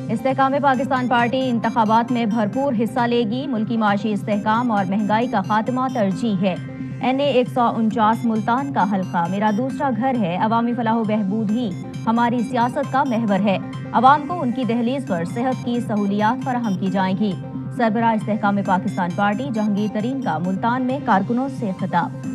इस्तेहकाम Pakistan party इंतखाबात में भरपूर हिस्सा लेगी। मुल्की माशी इस्तेहकाम और महंगाई का खात्मा तरजीह है। NA 149 मुल्तान का हल्का मेरा दूसरा घर है। अवामी फलाह बहबूद ही हमारी सियासत का महवर है। अवाम को उनकी दहलीज पर सेहत की सहूलियात फराहम की जाएंगी। सरबराह इस्तेहकाम पाकिस्तान पार्टी जहांगीर तरीन का मुल्तान में कारकुनों से खिताब।